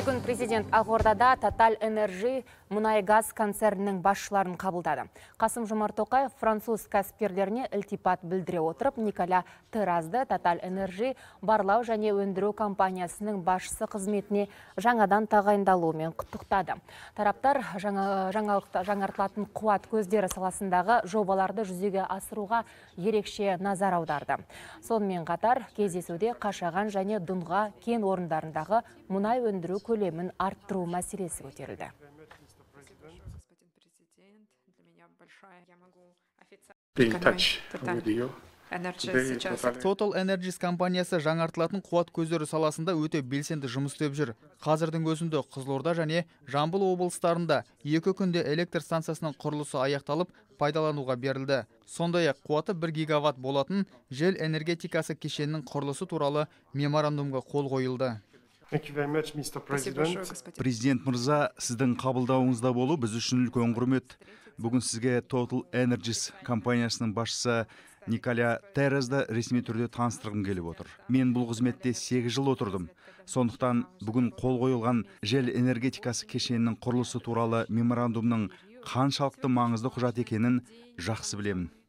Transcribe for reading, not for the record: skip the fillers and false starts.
Бүгін президент Ақордада Total Energy мұнай-газ концернінің басшыларын қабылдады. Қасым-Жомарт Тоқаев француз кәсіпкерлеріне ілтипат білдіре отырып, Николя Теразды Total Energy барлау және өндіру компаниясының басшысы қызметіне жаңадан тағайындалуымен құттықтады. Тараптар жаңартылатын қуат көздері саласындағы жобаларды жүзеге асыруға ерекше назар аударды. Сонымен қатар кездесуде Қашаған және Дунға кен орындарындағы мұнай өндіру көлемін арттыру мәселесі көтерілді. Total Energies компаниясы жаңартылатын қуат көздері саласында өте белсенді жұмыс істеп жүр. Қазірдің өзінде Қызылорда және Жамбыл облыстарында 2 күнде электр станциясының құрылысы аяқталып, пайдалануға берілді. Сондай-ақ қуаты 1 гигаватт болатын жел энергетикасы кешенінің құрылысы туралы меморандумға қол қойылды. Президент мырза, сіздің қабылдауыңызда болу біз үшін үлкен құрмет. Бүгін сізге Total Energies компаниясының басшысы Николя Теразды ресми түрде таныстырғым келіп отыр. Мен бұл қызметте 8 жыл отырдым. Сондықтан бүгін қол қойылған жел энергетикасы кешенінің құрылысы туралы меморандумның қаншалықты маңызды құжат екенін жақсы білемін.